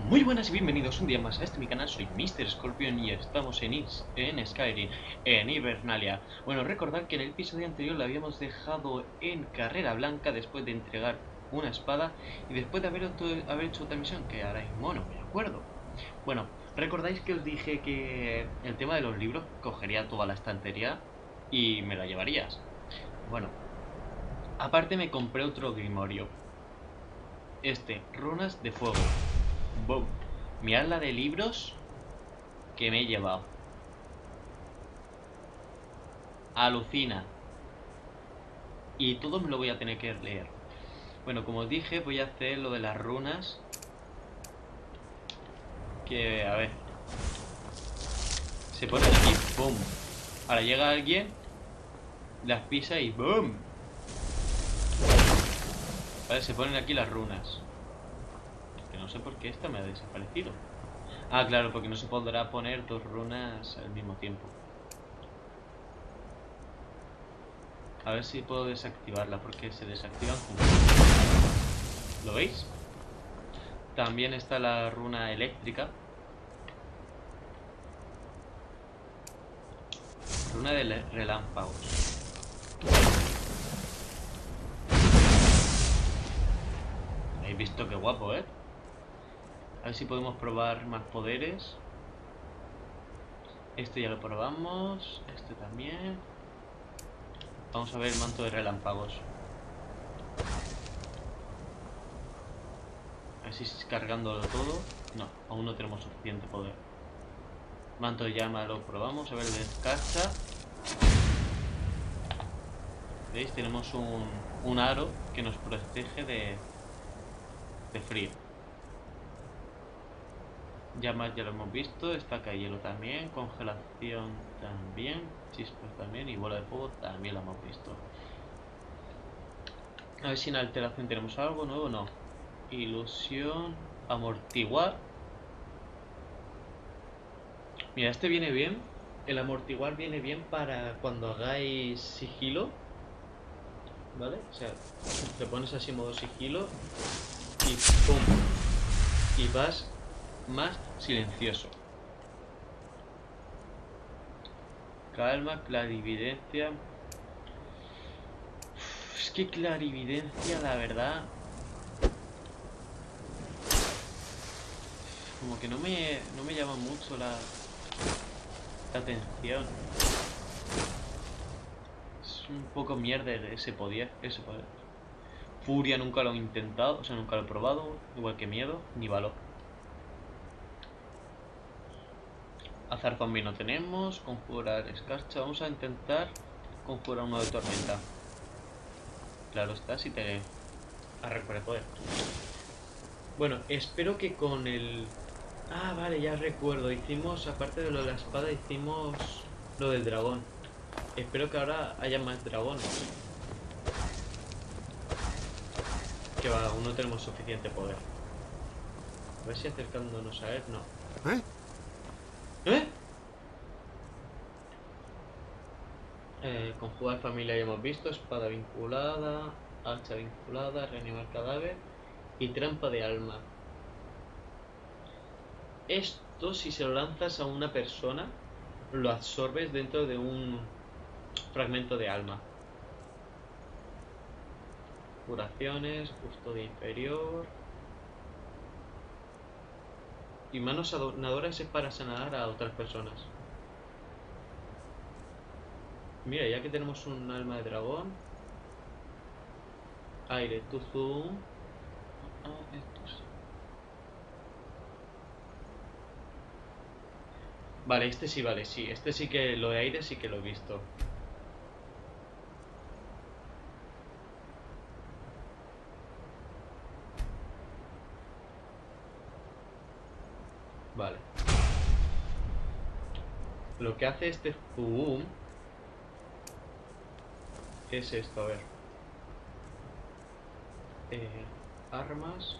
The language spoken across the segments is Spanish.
Muy buenas y bienvenidos un día más a mi canal. Soy Mr. Scorpion y estamos en Skyrim, en Hibernalia. Bueno, recordad que en el episodio anterior la habíamos dejado en Carrera Blanca después de entregar una espada y después de haber hecho otra misión que ahora mismo no me acuerdo. Bueno, recordáis que os dije que el tema de los libros cogería toda la estantería y me la llevarías. Bueno, aparte me compré otro grimorio. Runas de Fuego. Boom. Mirad la de libros que me he llevado. Alucina. Y todo me lo voy a tener que leer. Bueno, como os dije, voy a hacer lo de las runas. Que, a ver. Se pone aquí, boom. Ahora llega alguien, las pisa y boom. Vale, se ponen aquí las runas. Que no sé por qué esta me ha desaparecido. Ah, claro, porque no se podrá poner dos runas al mismo tiempo. A ver si puedo desactivarla, porque se desactivan juntos. ¿Lo veis? También está la runa eléctrica. Runa de relámpagos. ¿Habéis visto qué guapo, eh? A ver si podemos probar más poderes. Este ya lo probamos. Este también. Vamos a ver el manto de relámpagos. A ver si cargándolo todo. No, aún no tenemos suficiente poder. Manto de llama lo probamos. A ver, de escarcha. ¿Veis? Tenemos un aro que nos protege de frío. Llamas ya lo hemos visto. Estaca de hielo también. Congelación también. Chispas también. Y bola de fuego también lo hemos visto. A ver si en alteración tenemos algo nuevo. No. Ilusión. Amortiguar. Mira, este viene bien. El amortiguar viene bien para cuando hagáis sigilo. ¿Vale? O sea, te pones así en modo sigilo y ¡pum! Y vas más silencioso. Calma, clarividencia. Es que clarividencia, la verdad, como que no me llama mucho la atención. Es un poco mierda ese poder. Furia nunca lo he intentado, o sea, nunca lo he probado. Igual que miedo, ni valor. Azar zombie no tenemos. Conjurar escarcha. Vamos a intentar conjurar uno de tormenta. Claro está, si te recuperé poder. Bueno, espero que con el... Ah, vale, ya recuerdo. Hicimos, aparte de lo de la espada, hicimos lo del dragón. Espero que ahora haya más dragones. Que va, aún no tenemos suficiente poder. A ver si acercándonos a él, no. ¿Eh? ¿Eh? Conjugar familia ya hemos visto. Espada vinculada. Hacha vinculada. Reanimar cadáver. Y trampa de alma. Esto, si se lo lanzas a una persona, lo absorbes dentro de un fragmento de alma. Curaciones, custodia inferior. Y manos adornadoras es para sanar a otras personas. Mira, ya que tenemos un alma de dragón. Aire, tu zoom. Estos. Vale, este sí, vale, sí. Este sí que lo de aire sí que lo he visto. Vale. Lo que hace este zoom es esto, a ver. Armas.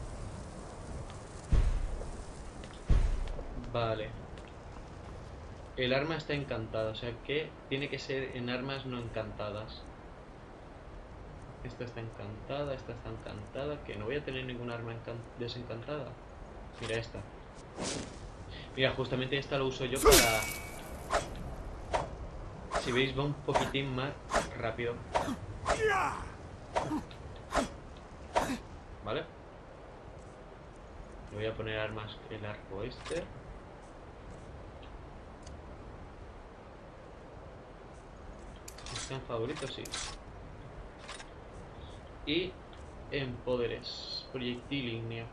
Vale. El arma está encantada, o sea que tiene que ser en armas no encantadas. Esta está encantada, que no voy a tener ninguna arma desencantada. Mira esta. Mira, justamente esta lo uso yo para... Si veis va un poquitín más rápido. ¿Vale? Le voy a poner armas, el arco este. ¿Está en favoritos? Sí. Y en poderes, proyectil ígneo.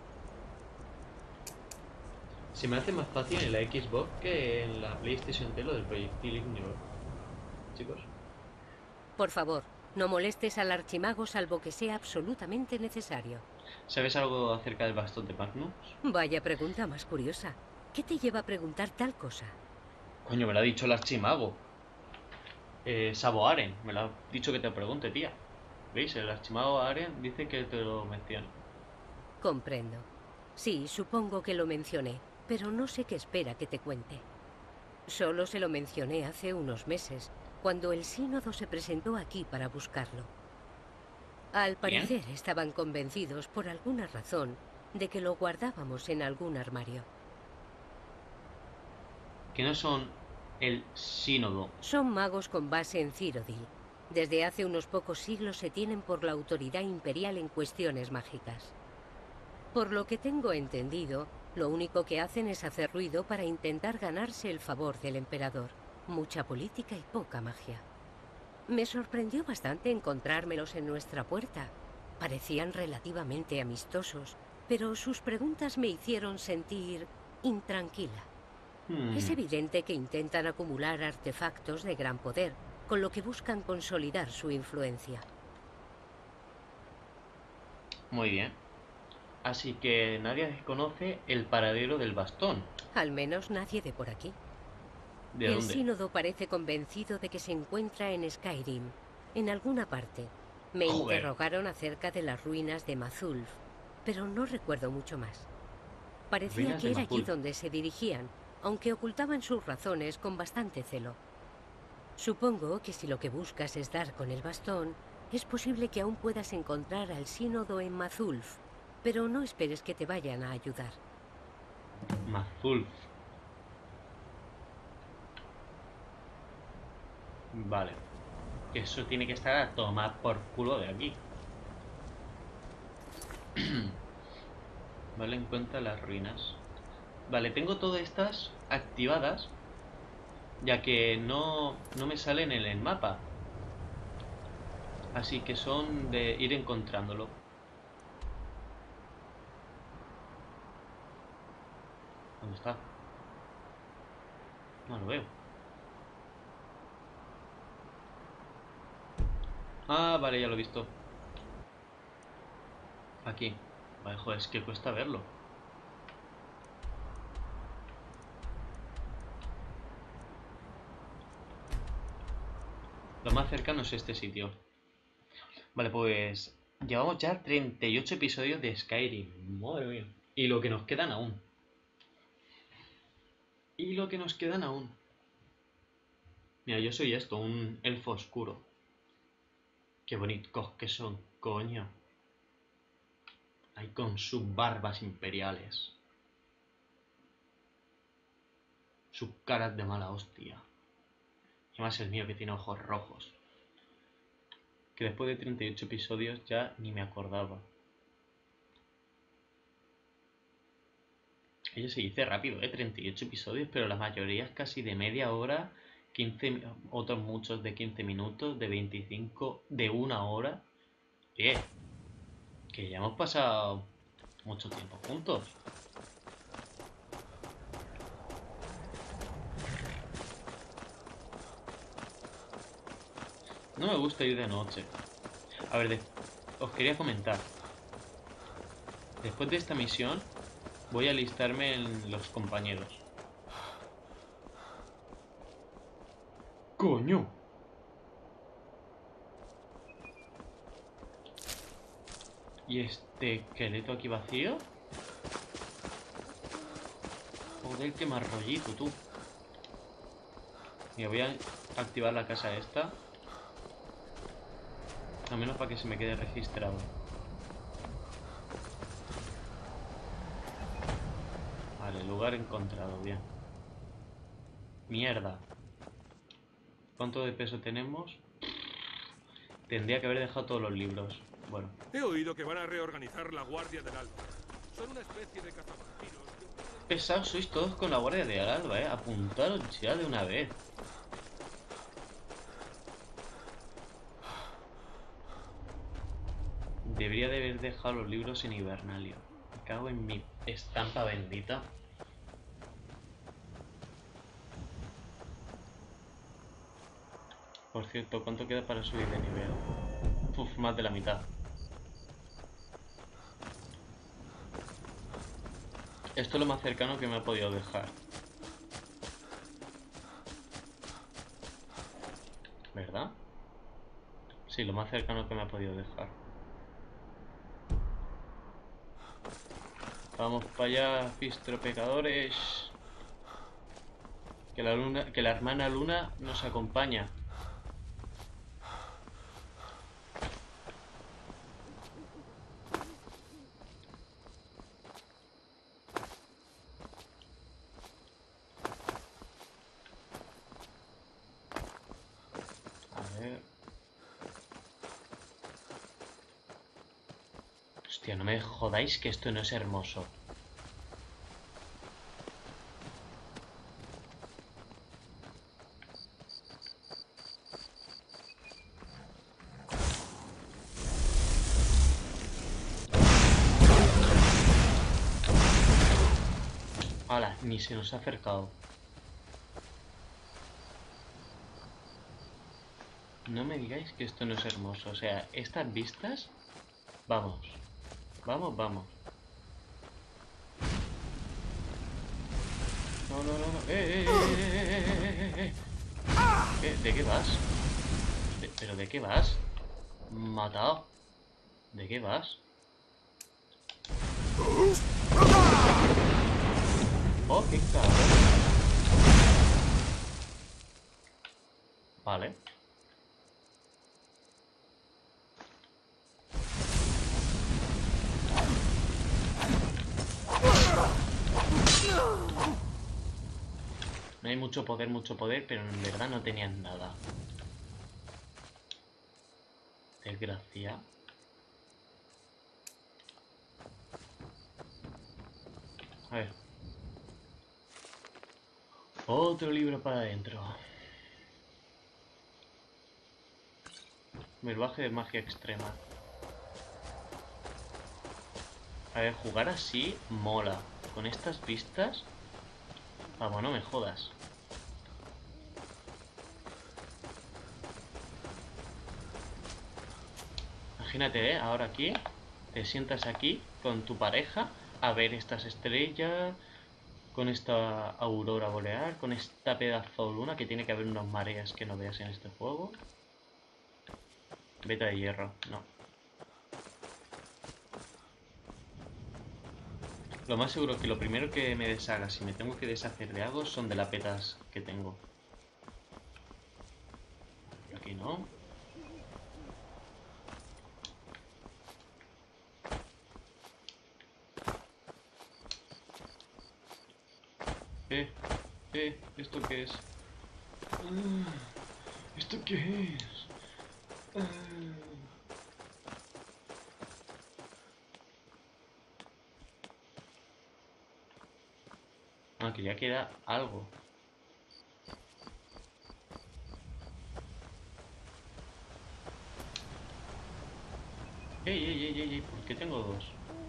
Se me hace más fácil en la Xbox que en la PlayStation 3 lo del proyectil ígneo, chicos. Por favor, no molestes al archimago salvo que sea absolutamente necesario. ¿Sabes algo acerca del bastón de Magnus? Vaya pregunta más curiosa. ¿Qué te lleva a preguntar tal cosa? Coño, me lo ha dicho el archimago. Sabo Aren, me lo ha dicho que te pregunte, tía. ¿Veis? El archimago Aren dice que te lo menciona. Comprendo. Sí, supongo que lo mencioné, pero no sé qué espera que te cuente. Solo se lo mencioné hace unos meses, cuando el sínodo se presentó aquí para buscarlo. Al ¿Quién? parecer estaban convencidos, por alguna razón, de que lo guardábamos en algún armario. Que no son el sínodo. Son magos con base en Cyrodiil. Desde hace unos pocos siglos se tienen por la autoridad imperial en cuestiones mágicas. Por lo que tengo entendido, lo único que hacen es hacer ruido para intentar ganarse el favor del emperador. Mucha política y poca magia. Me sorprendió bastante encontrármelos en nuestra puerta. Parecían relativamente amistosos, pero sus preguntas me hicieron sentir intranquila. Es evidente que intentan acumular artefactos de gran poder, con lo que buscan consolidar su influencia. Muy bien. Así que nadie conoce el paradero del bastón. Al menos nadie de por aquí. ¿De El dónde? sínodo parece convencido de que se encuentra en Skyrim, en alguna parte. Me Joder. interrogaron acerca de las ruinas de Mazulf, pero no recuerdo mucho más. Parecía Ruinas de que era allí Mazul. donde se dirigían, aunque ocultaban sus razones con bastante celo. Supongo que si lo que buscas es dar con el bastón, es posible que aún puedas encontrar al sínodo en Mazulf, pero no esperes que te vayan a ayudar. Mazul. Vale. Eso tiene que estar a tomar por culo de aquí. Vale, en cuenta las ruinas. Vale, tengo todas estas activadas, ya que no me salen en el mapa. Así que son de ir encontrándolo. ¿Dónde está? No lo veo. Ah, vale, ya lo he visto. Aquí. Vale, joder, es que cuesta verlo. Lo más cercano es este sitio. Vale, pues llevamos ya 38 episodios de Skyrim. Madre mía. Y lo que nos quedan aún. Y lo que nos quedan aún. Mira, yo soy esto, un elfo oscuro. Qué bonitos que son, coño. Ahí con sus barbas imperiales. Sus caras de mala hostia. Y más el mío que tiene ojos rojos. Que después de 38 episodios ya ni me acordaba. Ello se dice rápido, 38 episodios, pero la mayoría es casi de media hora, 15, otros muchos de 15 minutos, de 25, de una hora. Que ya hemos pasado mucho tiempo juntos. No me gusta ir de noche. A ver, os quería comentar. Después de esta misión, voy a alistarme en los compañeros. ¡Coño! ¿Y este esqueleto aquí vacío? Joder, qué más rollito, tú. Y voy a activar la casa esta. Al menos para que se me quede registrado. Vale, lugar encontrado, bien. Mierda. ¿Cuánto de peso tenemos? Tendría que haber dejado todos los libros. Bueno. He oído que van a reorganizar la Guardia del Alba. Son una especie de cazavampiros que... Pesados sois todos con la Guardia de Alba, Apuntaros ya de una vez. Debería de haber dejado los libros en Hibernalia. Me cago en mi estampa bendita. Por cierto, ¿cuánto queda para subir de nivel? Uf, más de la mitad. Esto es lo más cercano que me ha podido dejar. ¿Verdad? Sí, lo más cercano que me ha podido dejar. Vamos para allá, Fistro Pecadores. Que la hermana Luna nos acompaña. A ver. Hostia, no me jodáis que esto no es hermoso. Hala, ni se nos ha acercado. No me digáis que esto no es hermoso. O sea, estas vistas... Vamos. Vamos, vamos. No, no, no, no. ¿De qué vas? ¿Pero de qué vas? Matado. ¿De qué vas? Oh, qué cabrón. Vale. No hay mucho poder, pero en verdad no tenían nada. Desgracia. A ver. Otro libro para adentro. Verbaje de magia extrema. A ver, jugar así mola. Con estas vistas... Vamos, no me jodas. Imagínate, ahora aquí, te sientas aquí con tu pareja a ver estas estrellas, con esta aurora boreal, con esta pedazo de luna, que tiene que haber unas mareas que no veas en este juego. Beta de hierro, no. Lo más seguro que lo primero que me deshaga si me tengo que deshacer de algo son de las petas que tengo. Aquí no. ¿Esto qué es? ¿Esto qué es? Ah, que ya queda algo. Ey, ¿por qué tengo dos?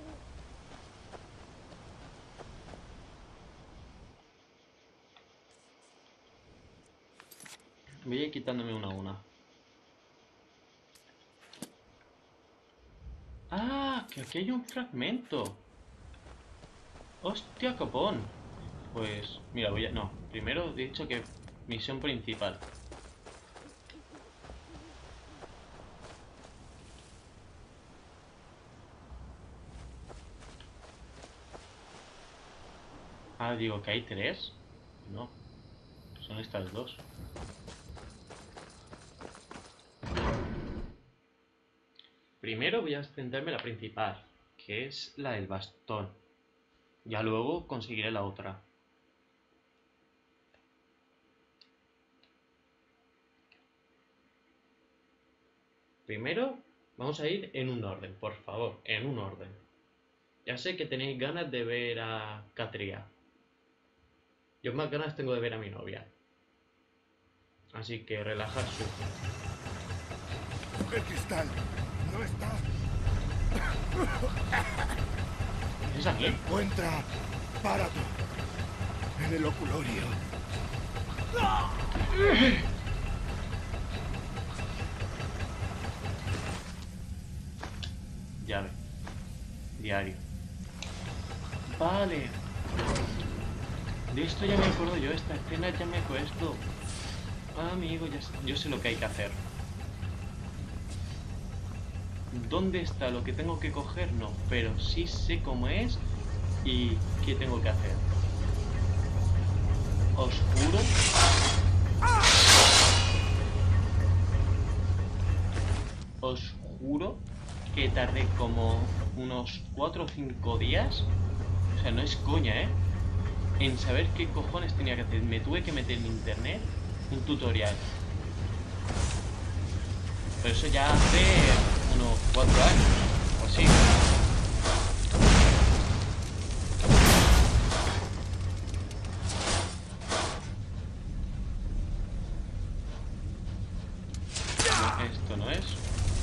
Voy a ir quitándome una a una. ¡Ah! Que aquí hay un fragmento. ¡Hostia, copón! Pues, mira, voy a... No, primero he dicho que misión principal. Ah, digo que hay tres. No. Son estas dos. Primero voy a extenderme la principal, que es la del bastón. Ya luego conseguiré la otra. Primero vamos a ir en un orden, por favor, en un orden. Ya sé que tenéis ganas de ver a Catria. Yo más ganas tengo de ver a mi novia. Así que relajar su... El cristal no está. ¿Es aquí? Encuentra Parato en el oculorio. Llave. Diario. Vale. De esto ya me acuerdo yo, esta escena ya me acuerdo esto. Amigo, yo sé lo que hay que hacer. ¿Dónde está lo que tengo que coger? No, pero sí sé cómo es y qué tengo que hacer. Oscuro. Os juro que tardé como unos 4 o 5 días. O sea, no es coña, en saber qué cojones tenía que hacer. Me tuve que meter en internet un tutorial. Pero eso ya hace unos 4 años o así. No, esto no es.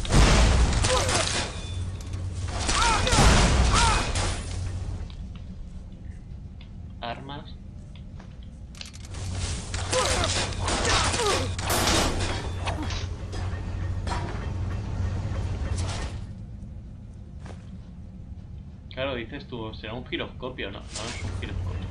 Armas. Claro, dices tú, será un giroscopio, no, no es un giroscopio.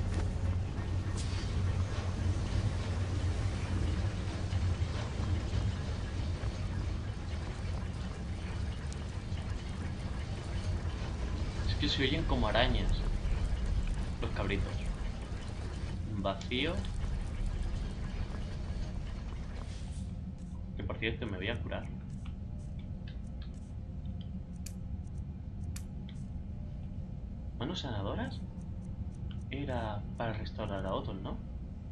Es que se oyen como arañas los cabritos. Vacío. Que por cierto me voy a curar. ¿Manos sanadoras? Era para restaurar a otros, ¿no?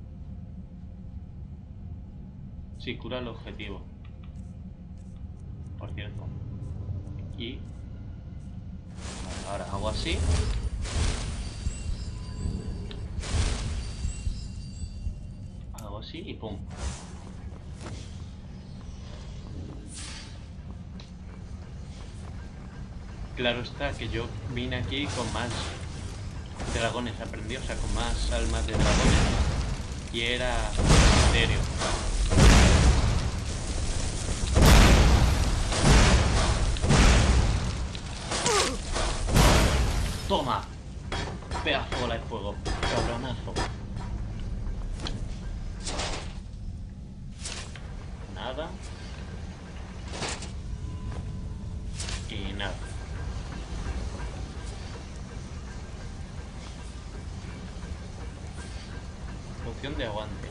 Sí, cura el objetivo. Por cierto. Y... vale, ahora hago así. Hago así y pum. Claro está que yo vine aquí con más dragones, aprendí, o sea, con más almas de dragones. Y era misterio. Toma. Pedazo bola de fuego. Cabronazo. Nada. Y nada. Poción de aguante.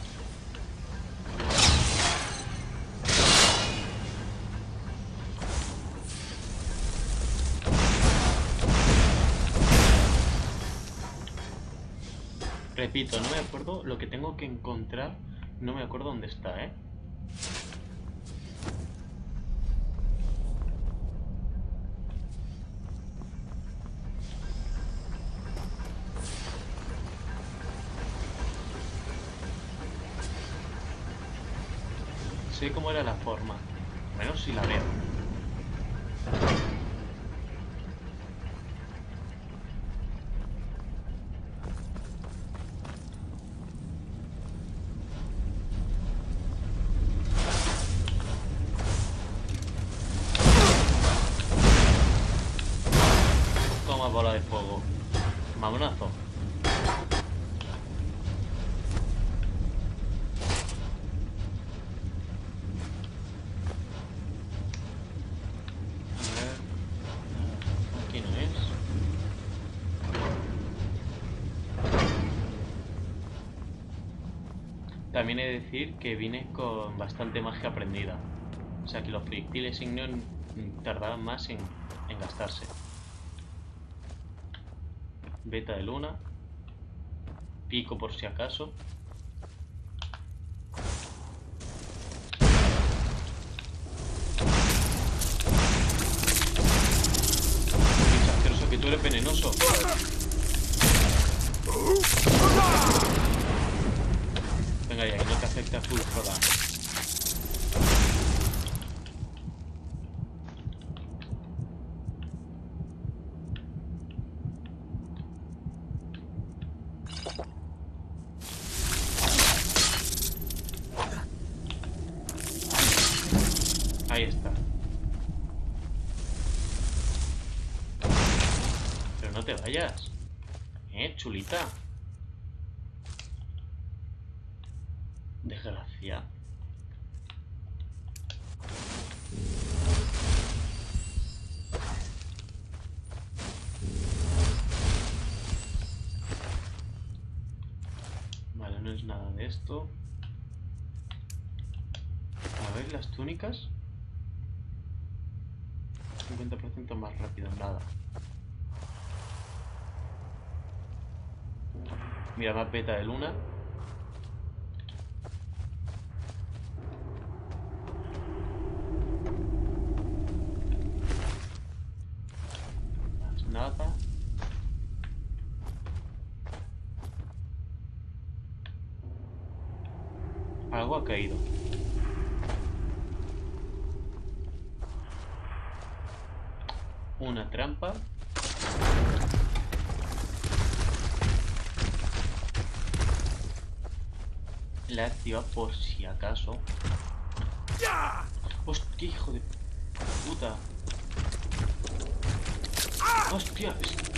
Repito, no me acuerdo lo que tengo que encontrar. No me acuerdo dónde está, ¿eh? Sé cómo era la forma. Menos si la veo. Toma bola de fuego. Mamonazo. A ver. Aquí no es. También he de decir que vine con bastante magia aprendida. O sea que los proyectiles ignios tardaban más en gastarse. Beta de luna. Pico por si acaso. Es asqueroso que tú eres venenoso. Venga ya, que no te afecta full roda. Ahí está. Pero no te vayas. Chulita. Desgracia. Vale, no es nada de esto. A ver, las túnicas. 50% más rápido, nada. Mira, más beta de luna. Más nada. Algo ha caído. Una trampa. La he activado por si acaso. ¡Hostia, hijo de puta! ¡Hostia!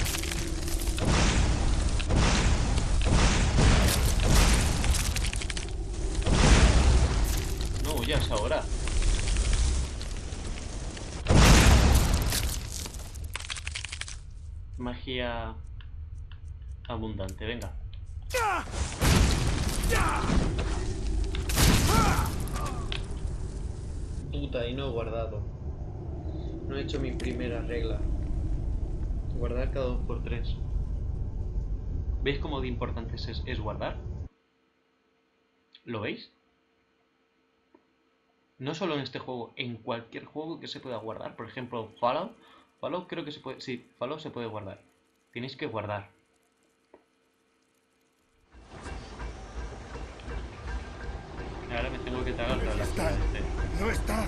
No, ya es ahora. Magia abundante, venga. Puta, y no he guardado. No he hecho mi primera regla. Guardar cada 2×3. ¿Veis cómo de importante es guardar? ¿Lo veis? No solo en este juego, en cualquier juego que se pueda guardar. Por ejemplo, Fallout. Fallout creo que se puede... Sí, Fallout se puede guardar. Tenéis que guardar. Ahora me tengo que tragar la lástima de este. No está.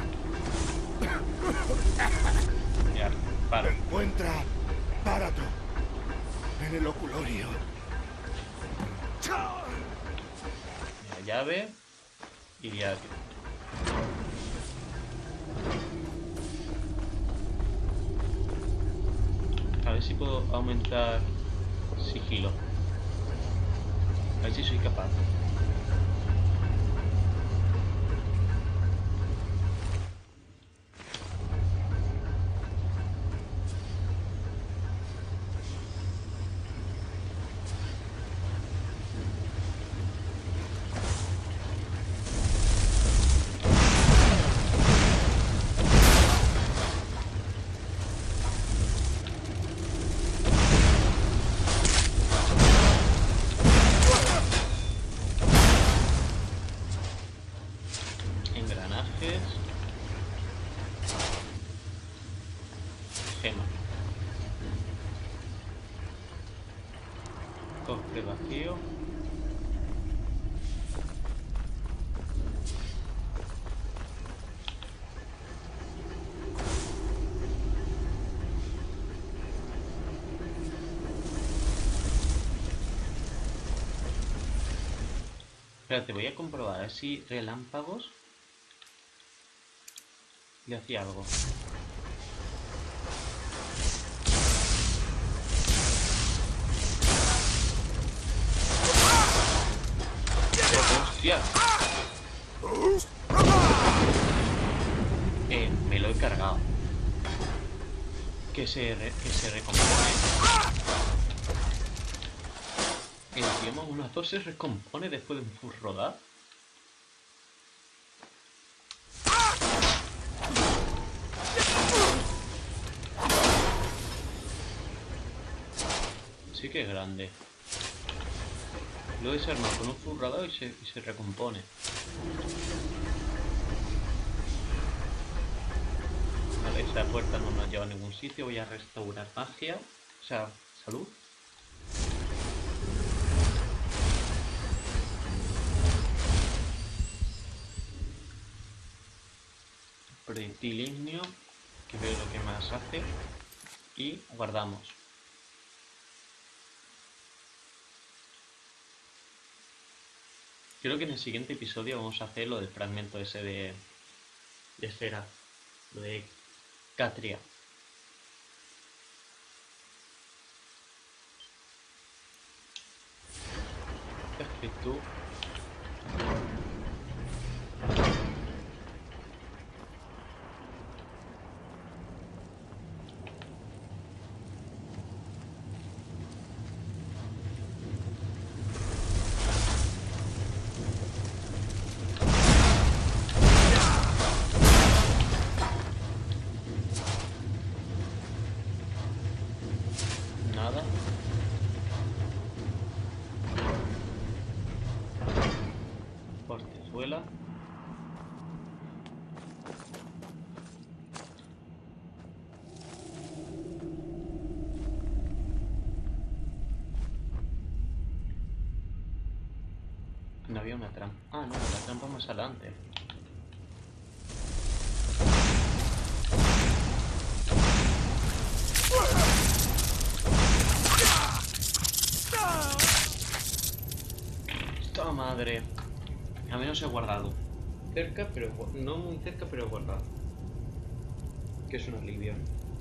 Ya, para. Encuentra Barato en el oculorio. La llave y diario. A ver si puedo aumentar sigilo. A ver si soy capaz. Engranajes. Gema. Cofre vacío. Espérate, voy a comprobar a ver si relámpagos le hacía algo. ¡Hostia! Me lo he cargado. Que se recompone. El idioma 1-2 se recompone después de un full rodar. Sí que es grande. Lo desarma con un zurrador y se recompone. Vale, esa puerta no nos lleva a ningún sitio. Voy a restaurar magia. O sea, salud. Pretilinio, que veo lo que más hace. Y guardamos. Creo que en el siguiente episodio vamos a hacer lo del fragmento ese de esfera. Lo de Catria. Perfecto. Nada. Portezuela. No había una trampa. Ah, no, la trampa más adelante. ¡Esta madre! A menos he guardado. Cerca, pero no muy cerca, pero he guardado. Que es un alivio.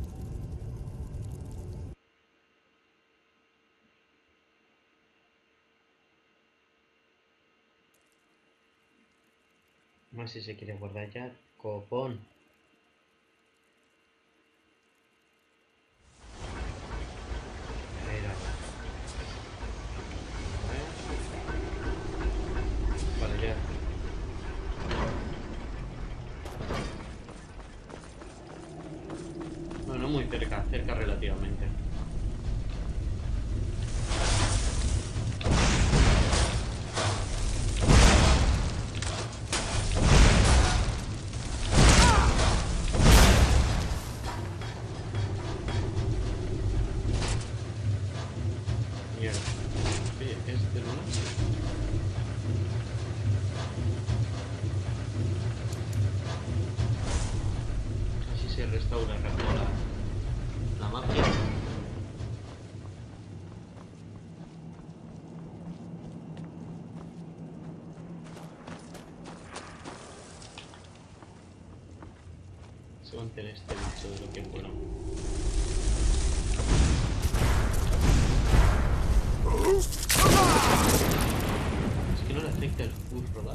Más si se quiere guardar ya, copón. Mira. Vale, ya. No, no muy cerca, cerca relativamente. Mierda. Oye, ¿es de luna? Así se restaura rápido la magia. Se va a enterar este bicho de lo que es bueno. Es que no le afecta el full rodar.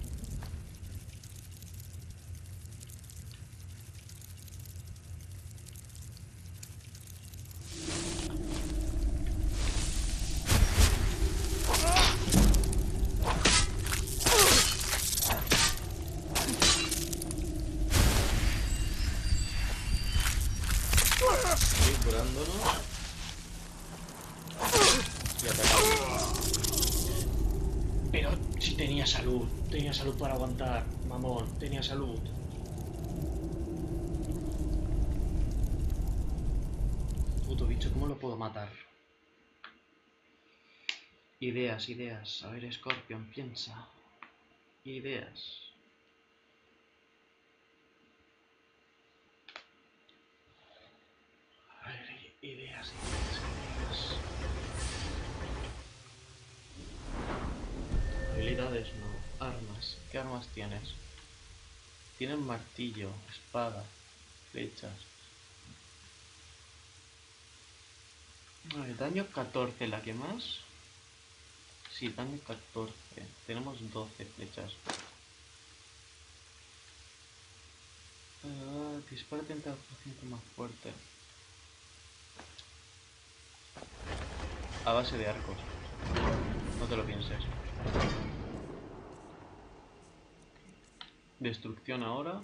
Estoy curándonos. Y atacamos. Pero si tenía salud para aguantar, mamón, tenía salud. Puto bicho, ¿cómo lo puedo matar? Ideas, ideas. A ver, Scorpion, piensa. Ideas. A ver, ideas. Habilidades no. Armas. ¿Qué armas tienes? Tienen martillo, espada, flechas. Vale, daño 14, ¿la que más? Sí, daño 14. Tenemos 12 flechas. Dispara 30% más fuerte. A base de arcos. No te lo pienses. Destrucción ahora.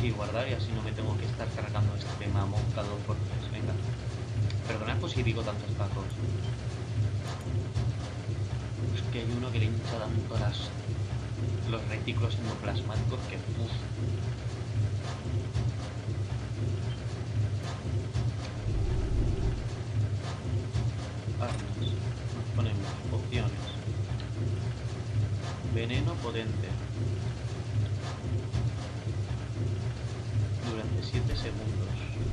Sí, guardar y así no me tengo que estar cargando este mamón cada 2 por 3. Venga. Perdonad por si digo tantos tacos. Es que hay uno que le hincha tanto los retículos endoplasmáticos que... Uf. Armas. Nos ponemos pociones. Veneno potente. Durante 7 segundos.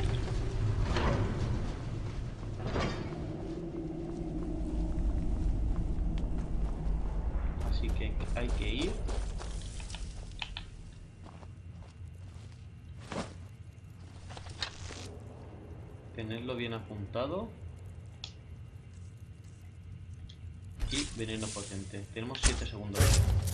Así que hay que ir. Tenerlo bien apuntado. Y veneno potente. Tenemos 7 segundos.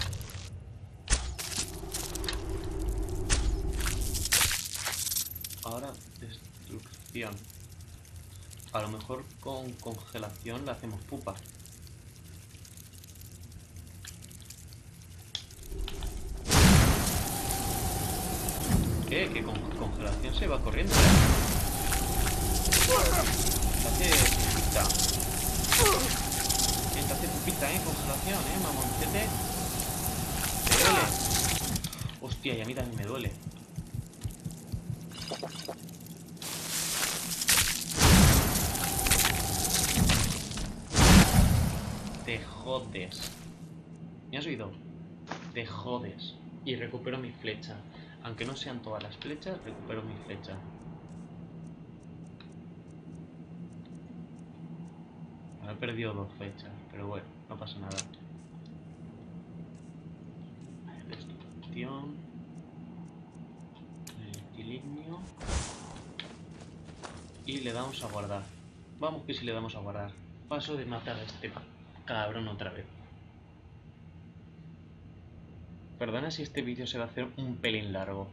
Ahora destrucción. A lo mejor con congelación le hacemos pupa. ¿Qué? Que con congelación se va corriendo. Hace pupita. Te hace pupita, congelación, mamoncete. ¿Te duele? Hostia, y a mí también me duele. Te jodes. ¿Me has oído? Te jodes. Y recupero mi flecha. Aunque no sean todas las flechas, recupero mi flecha. He perdido 2 flechas, pero bueno, no pasa nada. Destrucción. Equilibrio. Y le damos a guardar. Vamos que si le damos a guardar. Paso de matar a este cabrón otra vez. Perdona si este vídeo se va a hacer un pelín largo.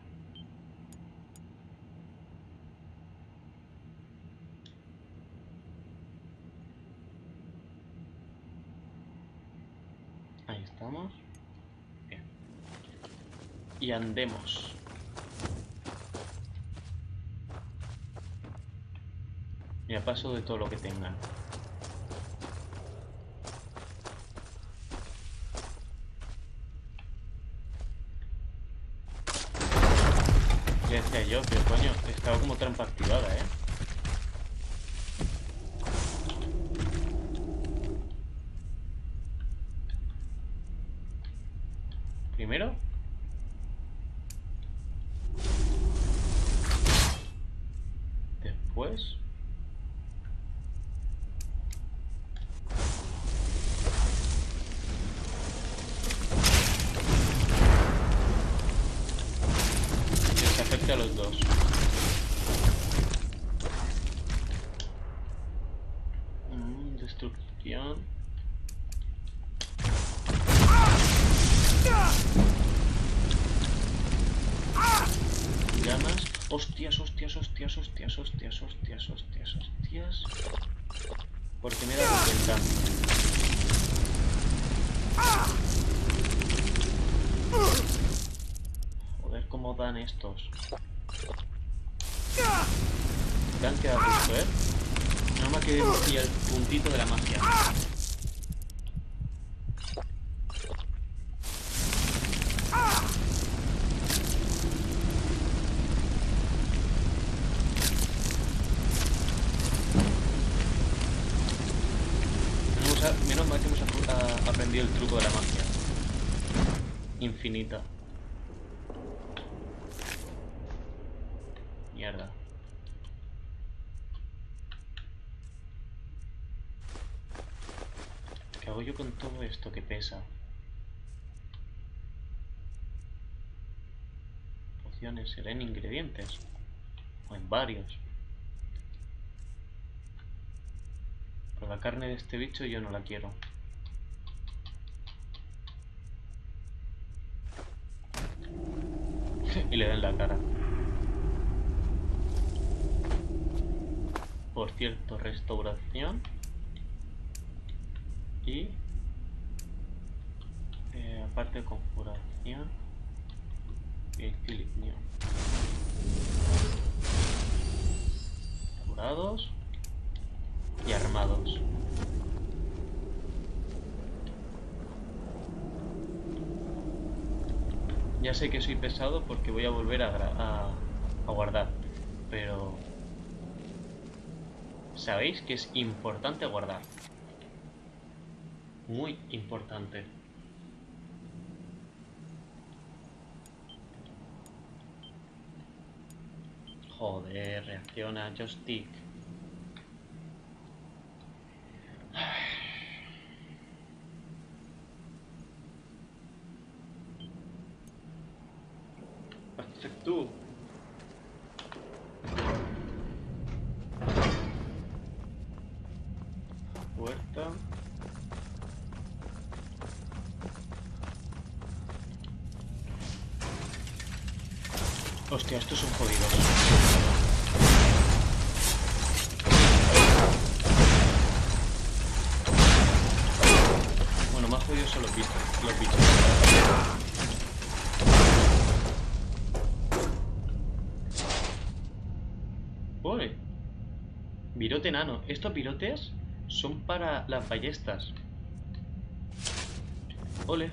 Ahí estamos. Bien. Y andemos. Y a paso de todo lo que tengan. Ya decía yo, pero coño, estaba como trampa activada, Primero. Después. Que se acerque a los dos. Destrucción. Llamas. Hostias, hostias, hostias, hostias, hostias, hostias, hostias, hostias. Porque me he dado cuenta. Joder, cómo dan estos. Te han quedado justo, No me ha quedado aquí el puntito de la magia. Menos mal que hemos aprendido el truco de la magia. Infinita. Mierda. ¿Qué hago yo con todo esto que pesa? Pociones, será en ingredientes. O en varios. Pero la carne de este bicho yo no la quiero. Y le da en la cara. Por cierto, restauración. Y aparte de conjuración y equilibrio. equipados y armados. Ya sé que soy pesado porque voy a volver a guardar, pero sabéis que es importante guardar. Muy importante. Joder, reacciona, joystick. Perfecto. Puerta. Hostia, estos son jodidos. Bueno, más jodidos son los bichos. ¡Uy! Virote enano. Estos virotes son para las ballestas. ¡Ole!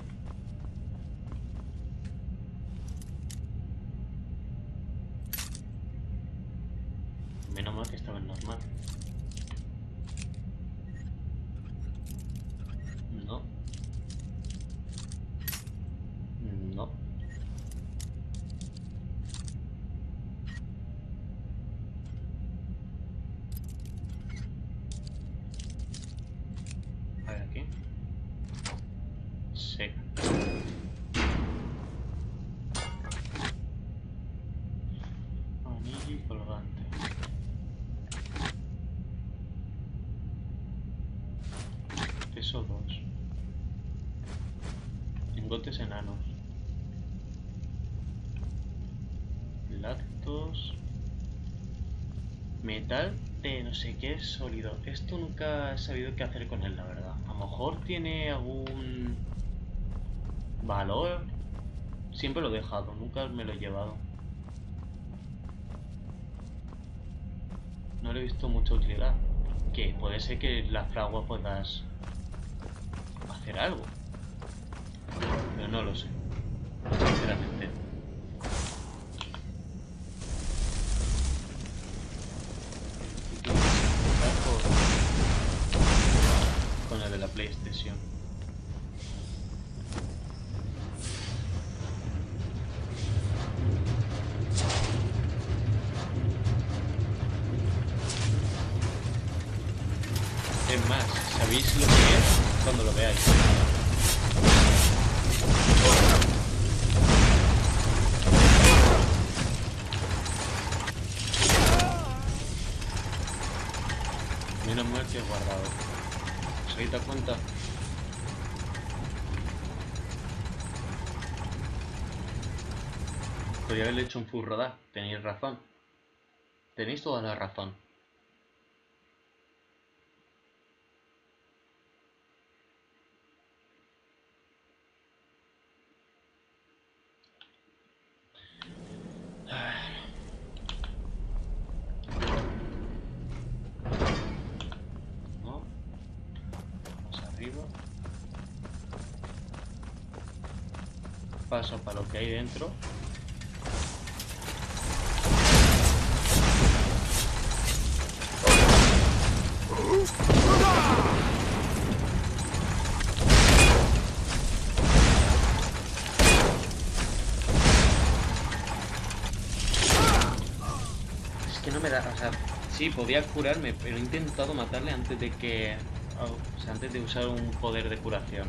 Menos mal que estaba en normal. No. No. A ver aquí. Sí. Anillo y colgante. Peso 2. Lingotes enanos. Lactos. Metal de no sé qué sólido. Esto nunca he sabido qué hacer con él, la verdad. A lo mejor tiene algún valor. Siempre lo he dejado, nunca me lo he llevado. No le he visto mucha utilidad. Que puede ser que la fragua puedas hacer algo. Pero no lo sé. Sinceramente. Con el de la PlayStation. Es más, ¿sabéis lo que es? Cuando lo veáis. Menos mal que he guardado. ¿Os habéis dado cuenta? Podría haberle hecho un full rodar. Tenéis razón. Tenéis toda la razón. No. Más arriba. Paso para lo que hay dentro. Es que no me da, o sea, sí, podía curarme, pero he intentado matarle antes de que, o sea, antes de usar un poder de curación.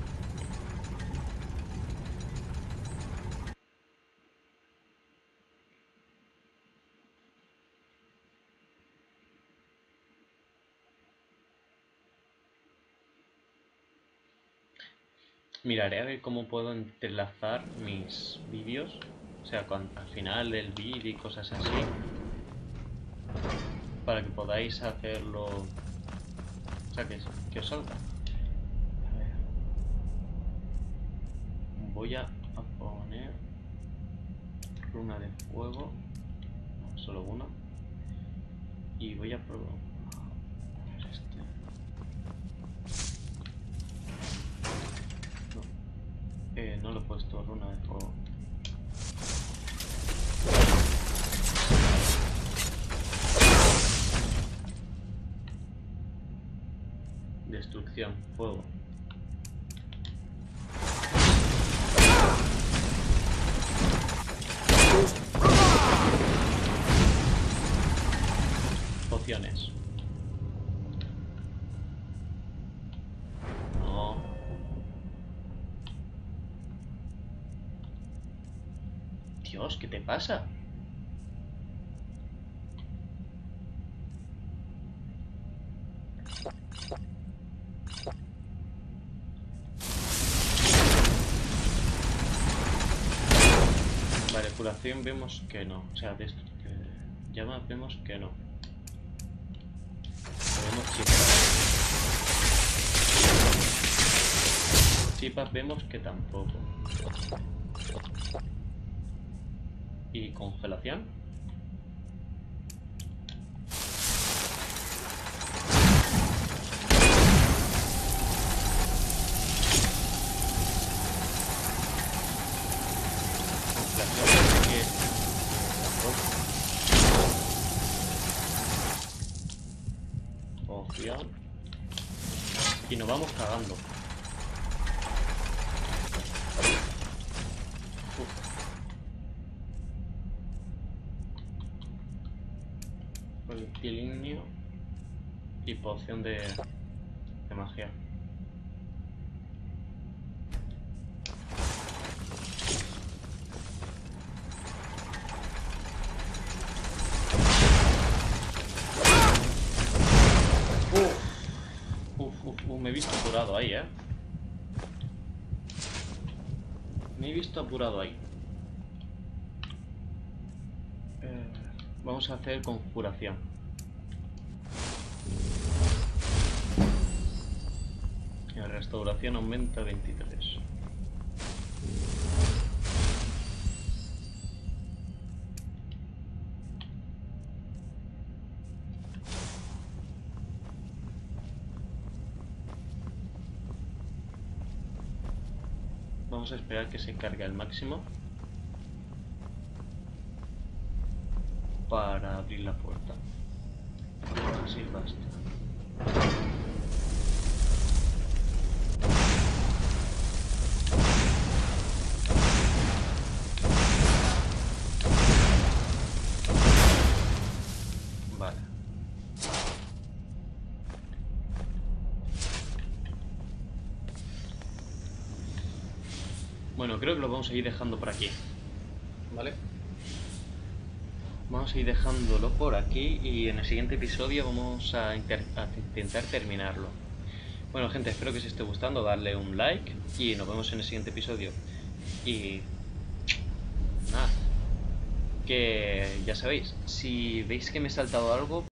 Miraré a ver cómo puedo entrelazar mis vídeos, o sea, al final del vídeo y cosas así, para que podáis hacerlo, o sea, que os salga. A ver. Voy a poner runa de fuego, no, solo uno. Y voy a probar este. No, no lo he puesto runa de fuego. Destrucción, fuego. Pociones. No. Dios, ¿qué te pasa? Vale, curación vemos que no. O sea, de esto, llamas vemos que no. Vemos chipas. Chipas vemos que tampoco. ¿Y congelación? Poción. Y nos vamos cagando. Proyectilinio y poción de magia. Me he visto apurado ahí, Me he visto apurado ahí. Vamos a hacer conjuración. La restauración aumenta 23. Vamos a esperar que se cargue al máximo para abrir la puerta. Así basta. Vale. Bueno, creo que lo vamos a ir dejando por aquí. ¿Vale? Vamos a ir dejándolo por aquí y en el siguiente episodio vamos a intentar terminarlo. Bueno, gente, espero que os esté gustando, darle un like y nos vemos en el siguiente episodio. Y nada, que ya sabéis, si veis que me he saltado algo,